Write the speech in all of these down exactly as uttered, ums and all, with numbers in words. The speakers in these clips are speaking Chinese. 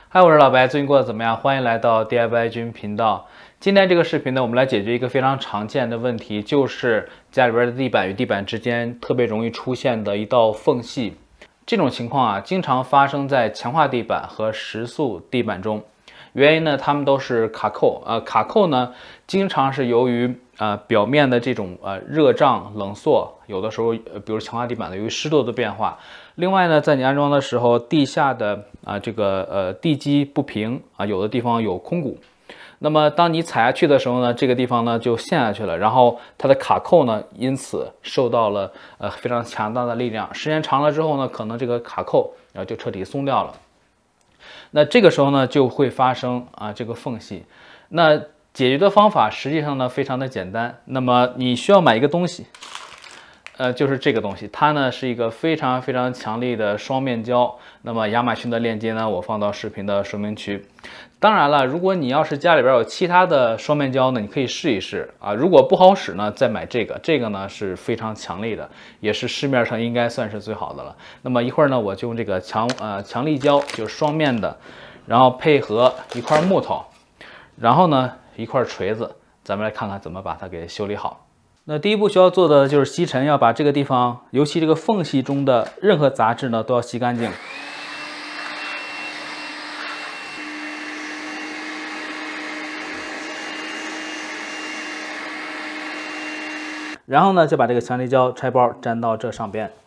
嗨，我是老白，最近过得怎么样？欢迎来到 D I Y 君频道。今天这个视频呢，我们来解决一个非常常见的问题，就是家里边的地板与地板之间特别容易出现的一道缝隙。这种情况啊，经常发生在强化地板和石塑地板中。原因呢，它们都是卡扣。呃，卡扣呢，经常是由于呃表面的这种呃热胀冷缩，有的时候呃比如强化地板的由于湿度的变化。另外呢，在你安装的时候，地下的啊这个呃地基不平啊，有的地方有空鼓。那么当你踩下去的时候呢，这个地方呢就陷下去了，然后它的卡扣呢因此受到了呃非常强大的力量。时间长了之后呢，可能这个卡扣啊就彻底松掉了。那这个时候呢就会发生啊这个缝隙。那解决的方法实际上呢非常的简单。那么你需要买一个东西。呃，就是这个东西，它呢是一个非常非常强力的双面胶。那么亚马逊的链接呢，我放到视频的说明区。当然了，如果你要是家里边有其他的双面胶呢，你可以试一试啊。如果不好使呢，再买这个。这个呢是非常强力的，也是市面上应该算是最好的了。那么一会儿呢，我就用这个强呃强力胶，就是双面的，然后配合一块木头，然后呢一块锤子，咱们来看看怎么把它给修理好。那第一步需要做的就是吸尘，要把这个地方，尤其这个缝隙中的任何杂质呢，都要吸干净。然后呢，就把这个强力胶拆包粘到这上边。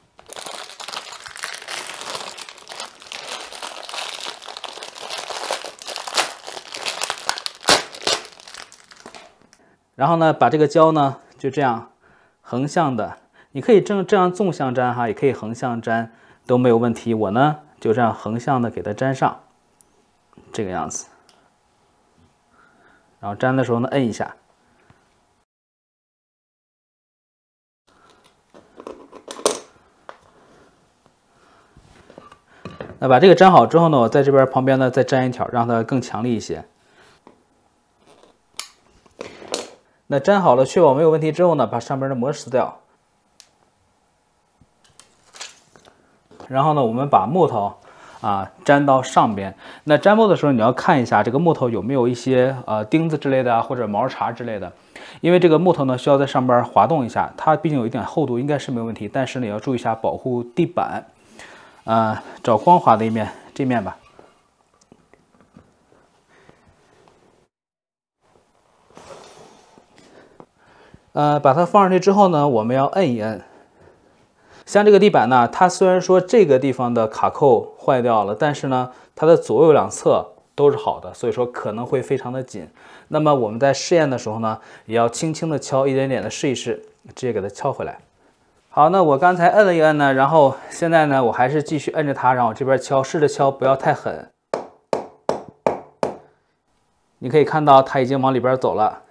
然后呢，把这个胶呢就这样横向的，你可以这这样纵向粘哈，也可以横向粘，都没有问题。我呢就这样横向的给它粘上，这个样子。然后粘的时候呢，摁一下。那把这个粘好之后呢，我在这边旁边呢再粘一条，让它更强力一些。那粘好了，确保没有问题之后呢，把上边的膜撕掉。然后呢，我们把木头啊粘到上边。那粘木的时候，你要看一下这个木头有没有一些呃钉子之类的啊，或者毛茬之类的。因为这个木头呢需要在上边滑动一下，它毕竟有一点厚度，应该是没有问题。但是呢，也要注意一下保护地板。呃，找光滑的一面，这面吧。呃，把它放上去之后呢，我们要摁一摁。像这个地板呢，它虽然说这个地方的卡扣坏掉了，但是呢，它的左右两侧都是好的，所以说可能会非常的紧。那么我们在试验的时候呢，也要轻轻的敲，一点点的试一试，直接给它敲回来。好，那我刚才摁了一摁呢，然后现在呢，我还是继续摁着它，然后这边敲，试着敲，不要太狠。你可以看到它已经往里边走了。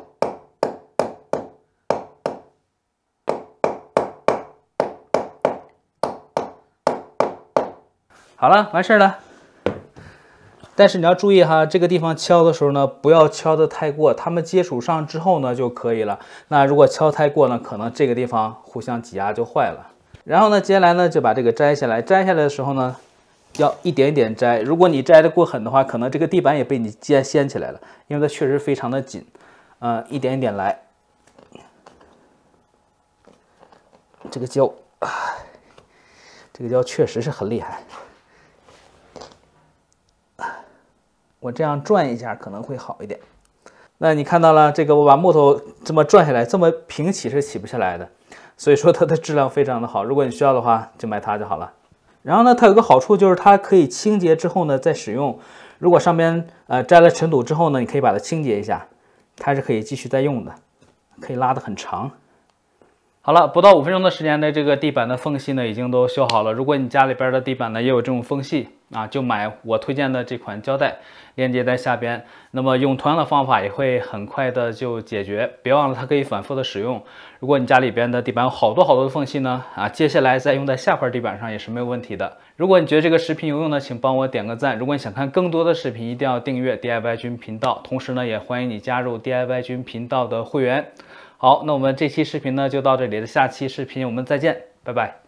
好了，完事了。但是你要注意哈，这个地方敲的时候呢，不要敲得太过，它们接触上之后呢就可以了。那如果敲太过呢，可能这个地方互相挤压就坏了。然后呢，接下来呢就把这个摘下来，摘下来的时候呢，要一点一点摘。如果你摘得过狠的话，可能这个地板也被你掀掀起来了，因为它确实非常的紧。呃，一点一点来。这个胶，啊，这个胶确实是很厉害。我这样转一下可能会好一点。那你看到了这个，我把木头这么转下来，这么平起是起不下来的，所以说它的质量非常的好。如果你需要的话，就买它就好了。然后呢，它有个好处就是它可以清洁之后呢再使用。如果上边呃沾了尘土之后呢，你可以把它清洁一下，它是可以继续再用的，可以拉得很长。好了，不到五分钟的时间内，这个地板的缝隙呢已经都修好了。如果你家里边的地板呢也有这种缝隙啊，就买我推荐的这款胶带，链接在下边。那么用同样的方法也会很快的就解决。别忘了它可以反复的使用。如果你家里边的地板有好多好多的缝隙呢，啊，接下来再用在下块地板上也是没有问题的。如果你觉得这个视频有用呢，请帮我点个赞。如果你想看更多的视频，一定要订阅 D I Y 君频道。同时呢，也欢迎你加入 D I Y 君频道的会员。好，那我们这期视频呢就到这里了，下期视频我们再见，拜拜。